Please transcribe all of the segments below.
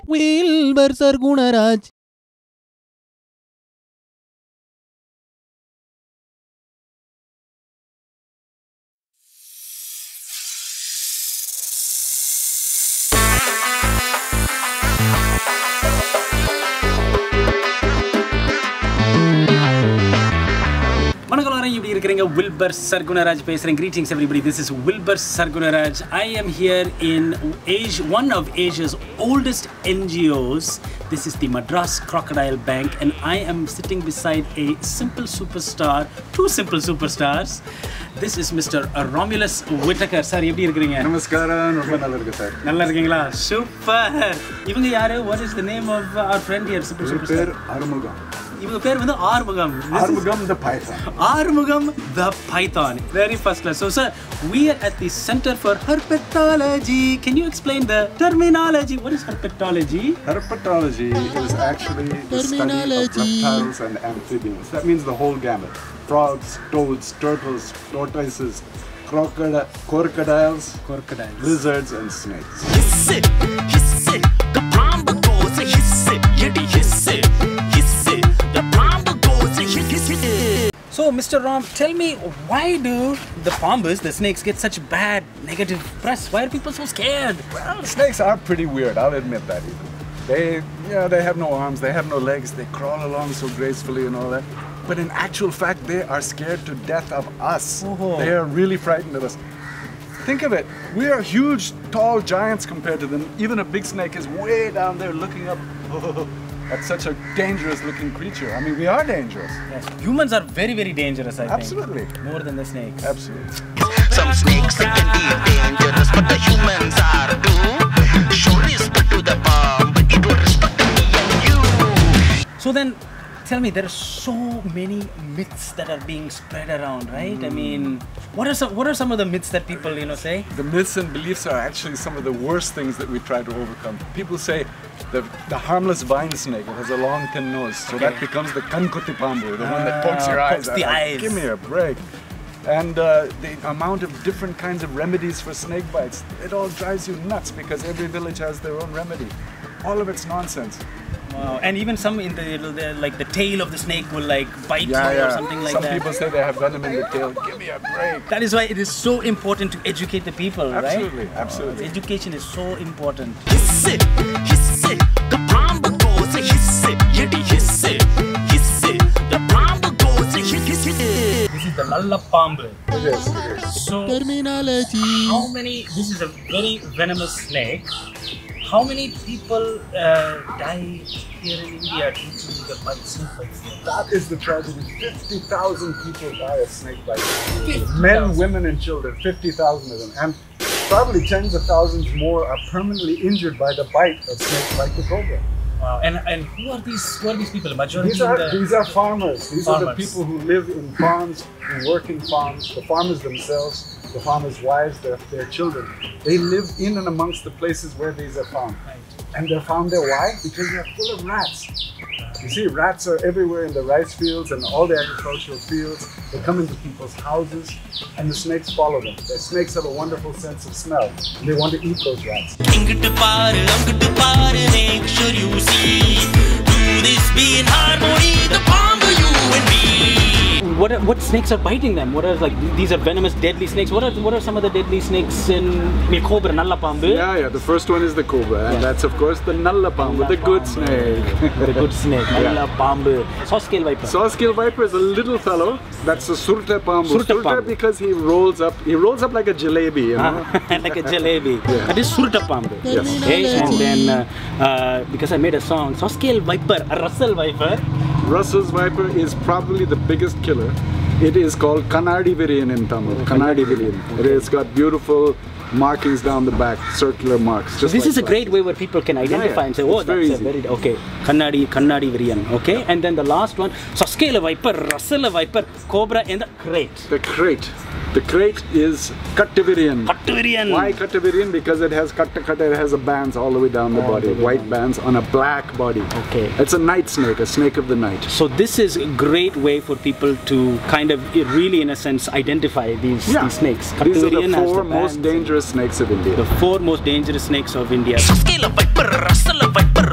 Wilbur Sargunaraj. Wilbur Sargunaraj பேசுறேன். Greetings everybody, this is Wilbur Sargunaraj. I am here in one of Asia's oldest NGOs. This is the Madras Crocodile Bank and I am sitting beside a simple superstar, two simple superstars. This is Mr. Romulus Whittaker. Sir, எப்படி இருக்கீங்க? நமஸ்காரம், ரொம்ப நல்லா இருக்கு sir. நல்லா இருக்கீங்களா? Super. இவங்க யாரு? What is the name of our friend here? Superstar. பேர் ஆறுமுகம். இவங்க பேர் வந்து Arumugam. Armugam the Python. Armugam the Python. Very first class. So sir, we are at the Center for Herpetology. Can you explain the terminology? What is herpetology? Herpetology is actually the study of reptiles and amphibians. That means the whole gamut. Frogs, toads, turtles, tortoises, crocodiles, lizards and snakes. So Mr. Rom, tell me, why do the pambas, the snakes, get such bad negative press? Why are people so scared? Well, snakes are pretty weird, I'll admit that even. They have no arms, they have no legs, they crawl along so gracefully and all that. But in actual fact, they are scared to death of us. Oh. They are really frightened of us. Think of it, we are huge, tall giants compared to them. Even a big snake is way down there looking up at such a dangerous looking creature. I mean, we are dangerous. Yes. Humans are very, very dangerous, I Absolutely. think. More than the snakes. Absolutely. Some snakes can be dangerous, but the humans are too. Show respect to the palm, it will respect me and you. So then, tell me, there are so many myths that are being spread around, right? I mean, what are some of the myths that people, say? The myths and beliefs are actually some of the worst things that we try to overcome. People say the harmless vine snake, it has a long thin nose, so that becomes the kankuti pambu, the one that pokes your eyes out. The eyes. Give me a break. And the amount of different kinds of remedies for snake bites, it all drives you nuts because every village has their own remedy. All of it's nonsense. Wow. And even some in the tail of the snake will bite you or something like that. Some people say they have venom in the tail. Give me a break. That is why it is so important to educate the people, Absolutely, right? absolutely. Education is so important. This is the Nalla Pambu. It is. So, Terminology. this is a very venomous snake. How many people die here in India due to the snake bites? That is the tragedy. 50,000 people die of snake bites. Men, women and children, 50,000 of them. And probably tens of thousands more are permanently injured by the bite of snakes like the cobra. Wow. And who are these people? The majority These are farmers. These are the people who live in farms, who work in farms, the farmers themselves, the farmers' wives, their children. They live in and amongst the places where these are found. Right. And they're found there, why? Because they're full of rats. You see, rats are everywhere in the rice fields and all the agricultural fields. They come into people's houses and the snakes follow them. The snakes have a wonderful sense of smell and they want to eat those rats. Make sure you see. Do this be in harmony, the palm of you and me. What snakes are biting them? What are these are venomous, deadly snakes? What are some of the deadly snakes in cobra, Nalla Pambu? Yeah. The first one is the cobra, and that's of course the Nalla Pambu, the good snake. The good snake, Nalla Pambu. Saw-scale viper. Saw-scale viper is a little fellow. That's the Surta Pambu. Surta because he rolls up like a jalebi, like a jalebi. Yeah. That is Surta Pambu. Yes. Okay, and then because I made a song, Saw-scale viper, a Russell viper. Russell's viper is probably the biggest killer. It is called Kannadi Viriyan in Tamil. Kannadi Viriyan. It's got beautiful markings down the back, circular marks. So this is a great way where people can identify and say, oh, that's a very okay. Kannadi Viriyan. Okay, and then the last one, Saw-scale viper, Russell viper, cobra, and the crate. The crate. The crate is Kattaviriyan. Kattaviriyan. Why Kattaviriyan? Because it has it has a bands all the way down the body, white bands on a black body. Okay. It's a night snake, a snake of the night. So this is a great way for people to kind of really, in a sense, identify these snakes. These are the 4 most dangerous snakes of India. The 4 most dangerous snakes of India. Saw-scale viper, Russell viper.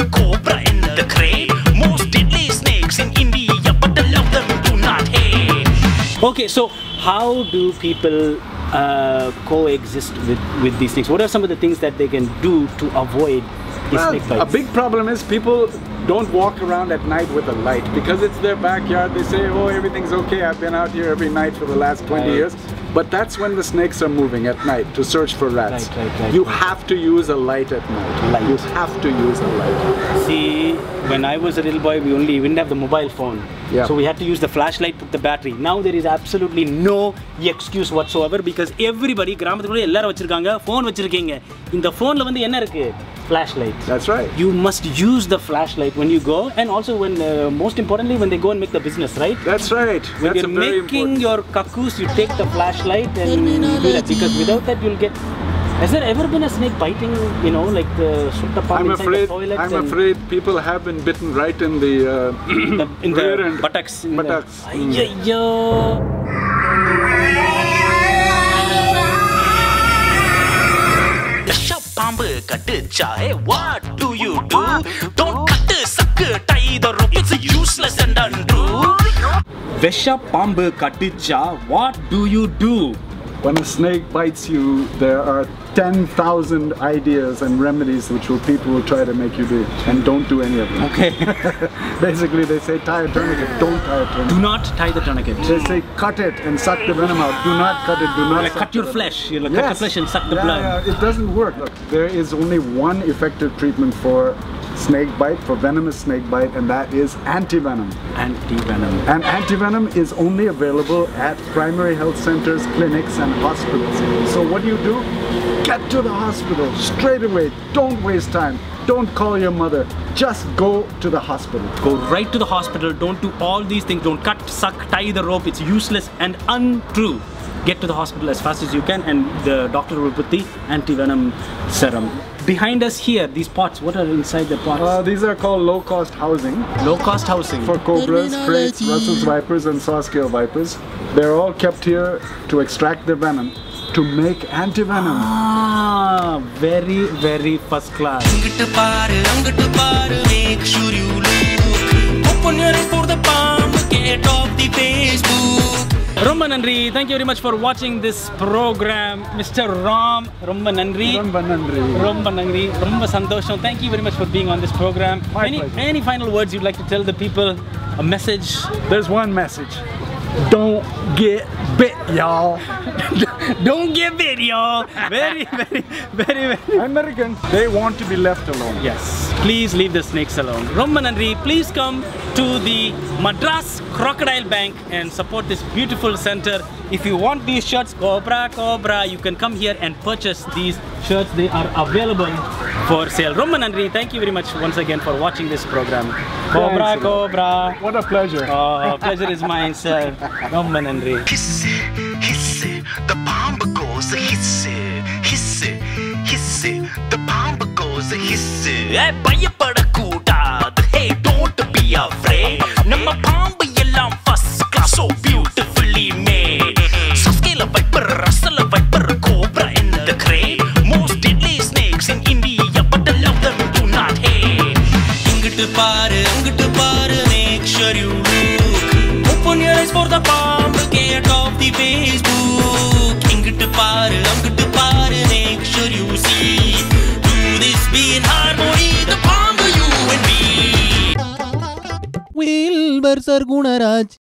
Okay, so how do people coexist with these things? What are some of the things that they can do to avoid these snake bites? A big problem is people don't walk around at night with a light because it's their backyard. They say, oh, everything's okay. I've been out here every night for the last 20 years. But that's when the snakes are moving at night to search for rats. Right. You have to use a light at night. You have to use a light. See, when I was a little boy, we didn't have the mobile phone. Yeah. So we had to use the flashlight with the battery. Now there is absolutely no excuse whatsoever because everybody, கிராமத்துக்குள்ள எல்லாரும் வச்சிருக்காங்க, phone வச்சிருக்கீங்க. இந்த phoneல வந்து என்ன இருக்கு? Flashlight. That's right. You must use the flashlight when you go, and also when, most importantly, when they go and make the business, right? That's right. When you're making your kakus, you take the flashlight and do that because without that you'll get. Has there ever been a snake biting, you know, like the suttapam inside the toilet? I'm afraid people have been bitten right in the in the rear end. buttocks. Buttocks. Ayyo. பாம்பு கட்டுச்சா, hey, what do you do? Don't cut, suck, tie the rope. It's useless and untrue. Vesha பாம்பு கட்டுச்சா, what do you do? When a snake bites you, there are 10,000 ideas and remedies which people will try to make you do, and don't do any of them. Okay. Basically, they say tie a tourniquet. Don't tie a tourniquet. Do not tie the tourniquet. They say cut it and suck the venom out. Do not cut it. Do not Like cut your flesh. You'll cut your flesh and suck the blood. Yeah, it doesn't work. Look, there is only one effective treatment for snake bite, for venomous snake bite, and that is antivenom. Antivenom. And antivenom is only available at primary health centers, clinics, and hospitals. So what do? Get to the hospital straight away. Don't waste time. Don't call your mother. Just go to the hospital. Go right to the hospital. Don't do all these things. Don't cut, suck, tie the rope. It's useless and untrue. Get to the hospital as fast as you can, and the doctor will put the antivenom serum. Behind us here, these pots, what are inside the pots? These are called low-cost housing. Low-cost housing. For cobras, kraits, Russell's vipers, and saw-scale vipers. They're all kept here to extract their venom, to make antivenom. Ah, very, very first class. Make sure you look. Open your eyes for the palm. Get off the Facebook. Romba Nandri, thank you very much for watching this program. Mr. Ram, Romba Nandri. Romba Nandri. Romba Nandri, Romba Santosham. Thank you very much for being on this program. My pleasure. Any final words you'd like to tell the people? A message? There's one message. Don't get bit, y'all. Don't get bit, y'all. Very, very. Americans, they want to be left alone. Yes. Please leave the snakes alone. Romba Nandri, please come to the Madras Crocodile Bank and support this beautiful center. If you want these shirts, Cobra, you can come here and purchase these shirts. They are available for sale. Romba Nandri, thank you very much once again for watching this program. Cobra. What a pleasure. Oh, pleasure is mine, sir. Romba Nandri. Hisse, the palm goes hisse. The palm goes hisse. பயப்படக்கூடாது. Hey, don't be afraid. நம்ம பாம்பு எல்லாம் first class, so beautifully made. Saskela viper, Russell viper, cobra in the crate. Most deadly snakes in India, but I love them, do not hate. இங்கிட்டு பாரு, make sure you look. Open your eyes for the palm, get off the Facebook. இங்கிட்டு பாரு, make sure you see. Do this be in harmony, the palm, you and me. Wilbur Sargunaraj.